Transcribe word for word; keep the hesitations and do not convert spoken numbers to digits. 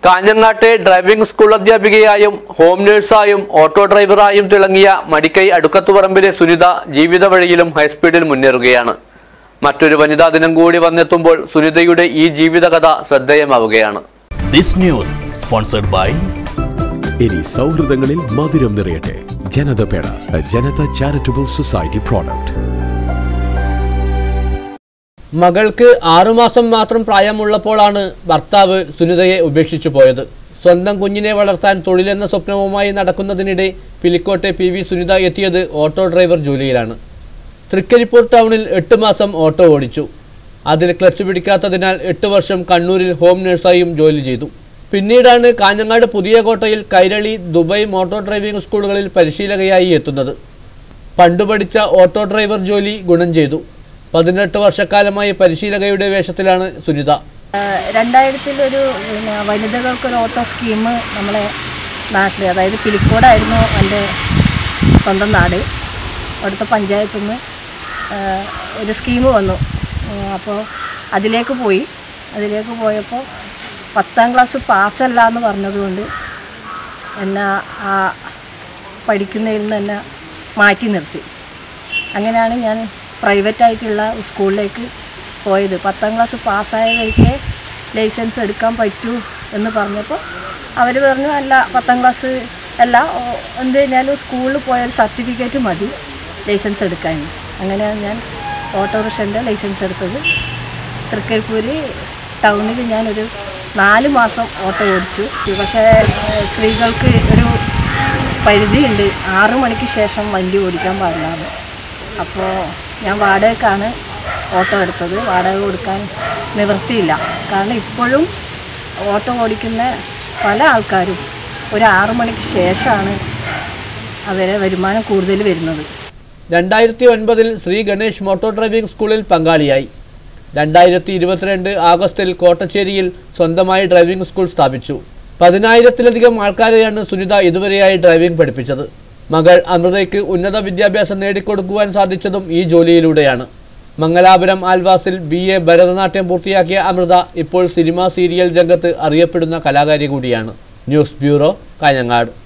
കാഞ്ഞങ്ങാട്ടെ driving school അധ്യാപികയായും home നഴ്സായും auto ഡ്രൈവറായും തിളങ്ങിയ മടിക്കൈ അടുക്കത്തുപറമ്പിലെ സുനിത ജീവിത വഴിയിലും ഹൈസ്പീഡിൽ മുന്നേറുകയാണ്. മറ്റൊരു വനിതാ ദിനം കൂടി വന്നെത്തുമ്പോൾ സുനിതയുടെ ഈ ജീവിതകഥ ശ്രദ്ധേയമാവുകയാണ്. ദിസ് ന്യൂസ് സ്പോൺസർഡ് ബൈ ഇനി സൗഹൃദങ്ങളിൽ മധുരം നിറയട്ടെ. Janatha Peda, Janatha charitable society product. മകൾക്ക് ആറുമാസം മാത്രം പ്രായമുള്ളപ്പോഴാണ് ഭർത്താവ് സുനിതയെ ഉപേക്ഷിച്ചു പോയത്. സ്വന്തം കുഞ്ഞിനെ വളർത്താൻ തൊഴിലെന്ന സ്വപ്നവുമായി നടക്കുന്നതിനിടെ പിലിക്കോട്ടെ പി വി സുനിത എത്തിയത് ഓട്ടോ ഡ്രൈവർ ജോലിയിലാണ്. തൃക്കരിപ്പൂർ ടൗണിൽ എട്ട് മാസം ഓട്ടോ ഓടിച്ചു. അതിൽ ക്ലച്ച് പിടിക്കാത്തതിനാൽ എട്ട് വർഷം കണ്ണൂരിൽ ഹോം നഴ്സായും ജോലി ചെയ്തു. പിന്നീടാണ് കാഞ്ഞങ്ങാട് പുതിയ കോട്ടയിൽ കൈരളി, ദുബായ് മോട്ടോർ ഡ്രൈവിംഗ് സ്കൂളുകളിൽ പരിശീലകയായി എത്തുന്നത്. പണ്ടു പഠിച്ച ഓട്ടോ ഡ്രൈവർ ജോലി ഗുണം ചെയ്തു. പതിനെട്ട് വർഷക്കാലമായി പരിശീലകയുടെ വേഷത്തിലാണ് സുനിത. രണ്ടായിരത്തിലൊരു പിന്നെ വനിതകൾക്കൊരു ഓട്ടോ സ്കീം നമ്മളെ നാട്ടിൽ, അതായത് പിലിക്കോടായിരുന്നു എൻ്റെ സ്വന്തം നാട്. അവിടുത്തെ പഞ്ചായത്തിൽ നിന്ന് ഒരു സ്കീം വന്നു. അപ്പോൾ അതിലേക്ക് പോയി. അതിലേക്ക് പോയപ്പോൾ പത്താം ക്ലാസ് പാസ്സല്ല എന്ന് പറഞ്ഞതുകൊണ്ട് എന്നെ ആ പഠിക്കുന്നതിൽ നിന്ന് എന്നെ മാറ്റി നിർത്തി. അങ്ങനെയാണ് ഞാൻ പ്രൈവറ്റായിട്ടുള്ള സ്കൂളിലേക്ക് പോയത്. പത്താം ക്ലാസ് പാസ്സായവർക്ക് ലൈസൻസ് എടുക്കാൻ പറ്റൂ എന്ന് പറഞ്ഞപ്പോൾ അവർ പറഞ്ഞു, അല്ല പത്താം ക്ലാസ് അല്ല, എന്ത് കഴിഞ്ഞാലും സ്കൂളിൽ പോയൊരു സർട്ടിഫിക്കറ്റ് മതി ലൈസൻസ് എടുക്കാൻ. അങ്ങനെയാണ് ഞാൻ ഓട്ടോറിക്ഷൻ്റെ ലൈസൻസ് എടുത്തത്. തൃക്കരിപ്പൂർ ടൗണിൽ ഞാനൊരു നാല് മാസം ഓട്ടോ ഓടിച്ചു. പക്ഷേ സ്ത്രീകൾക്ക് ഒരു പരിധിയുണ്ട്, ആറു മണിക്ക് ശേഷം വണ്ടി ഓടിക്കാൻ പാടില്ലാതെ. അപ്പോൾ ഞാൻ വാടകയ്ക്കാണ് ഓട്ടോ എടുത്തത്. വാടക കൊടുക്കാൻ നിവൃത്തിയില്ല. കാരണം ഇപ്പോഴും ഓട്ടോ ഓടിക്കുന്ന പല ആൾക്കാരും ഒരു ആറു മണിക്ക് ശേഷമാണ് അവരെ വരുമാനം കൂടുതൽ വരുന്നത്. രണ്ടായിരത്തി ഒൻപതിൽ ശ്രീ ഗണേഷ് മോട്ടോർ ഡ്രൈവിംഗ് സ്കൂളിൽ പങ്കാളിയായി. രണ്ടായിരത്തി ഇരുപത്തിരണ്ട് ആഗസ്റ്റിൽ കോട്ടച്ചേരിയിൽ സ്വന്തമായി ഡ്രൈവിംഗ് സ്കൂൾ സ്ഥാപിച്ചു. പതിനായിരത്തിലധികം ആൾക്കാരെയാണ് സുനിത ഇതുവരെയായി ഡ്രൈവിംഗ് പഠിപ്പിച്ചത്. മകൾ അമൃതയ്ക്ക് ഉന്നത വിദ്യാഭ്യാസം നേടിക്കൊടുക്കുവാൻ സാധിച്ചതും ഈ ജോലിയിലൂടെയാണ്. മംഗലാപുരം ആൽവാസിൽ ബി എ ഭരതനാട്യം പൂർത്തിയാക്കിയ അമൃത ഇപ്പോൾ സിനിമ സീരിയൽ രംഗത്ത് അറിയപ്പെടുന്ന കലാകാരി കൂടിയാണ്. News bureau, Kanhangad.